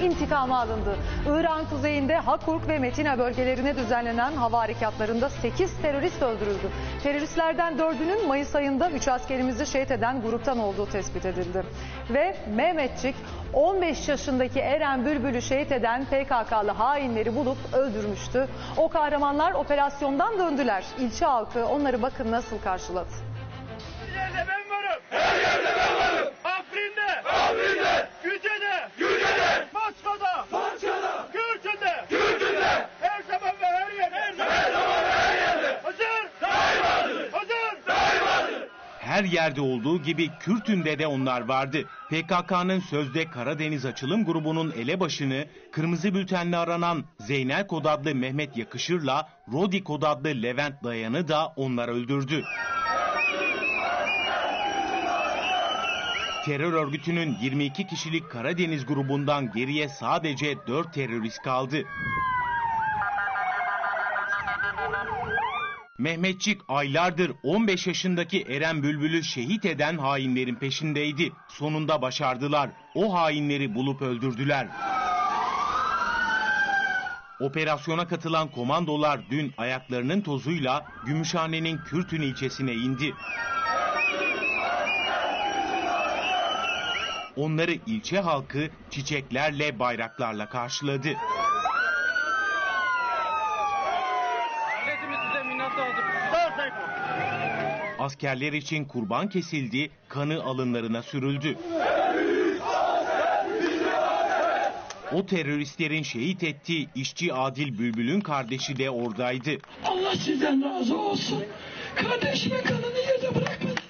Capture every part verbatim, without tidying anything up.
intikamı alındı. İran kuzeyinde Hakurk ve Metina bölgelerine düzenlenen hava harekatlarında sekiz terörist öldürüldü. Teröristlerden dördünün Mayıs ayında üç askerimizi şehit eden gruptan olduğu tespit edildi. Ve Mehmetçik on beş yaşındaki Eren Bülbül'ü şehit eden P K K'lı hainleri bulup öldürmüştü. O kahramanlar operasyondan döndüler. İlçe halkı onları bakın nasıl karşıladı. Her yerde ben varım. Her yerde ben varım. Afrin'de. Afrin'de. Güce'de. Güce'de. Maçka'da. Maçka'da. Gürcü'de. Gürcü'de. Her zaman ve her yerde. Her zaman, her zaman ve her yerde. Hazır. Daima hazır. Hazır. Daima hazır. Her yerde olduğu gibi Kürt'ünde de onlar vardı. P K K'nın sözde Karadeniz Açılım grubunun elebaşını kırmızı bültenle aranan Zeynel Kod adlı Mehmet Yakışır'la Rodi Kod adlı Levent Dayan'ı da onlar öldürdü. Terör örgütünün yirmi iki kişilik Karadeniz grubundan geriye sadece dört terörist kaldı. Mehmetçik aylardır on beş yaşındaki Eren Bülbül'ü şehit eden hainlerin peşindeydi. Sonunda başardılar. O hainleri bulup öldürdüler. Operasyona katılan komandolar dün ayaklarının tozuyla Gümüşhane'nin Kürtün ilçesine indi. Onları ilçe halkı çiçeklerle, bayraklarla karşıladı. Askerler için kurban kesildi, kanı alınlarına sürüldü. O teröristlerin şehit ettiği işçi Adil Bülbül'ün kardeşi de oradaydı. Allah sizden razı olsun. Kardeşime kanını yerde bırakmadınız.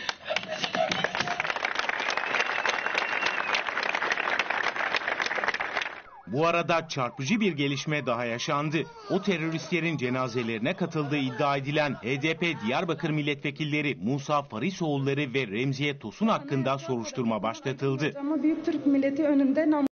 Bu arada çarpıcı bir gelişme daha yaşandı. O teröristlerin cenazelerine katıldığı iddia edilen H D P Diyarbakır milletvekilleri Musa Farisoğulları ve Remziye Tosun hakkında soruşturma başlatıldı. Ama Büyük Türk milleti önünde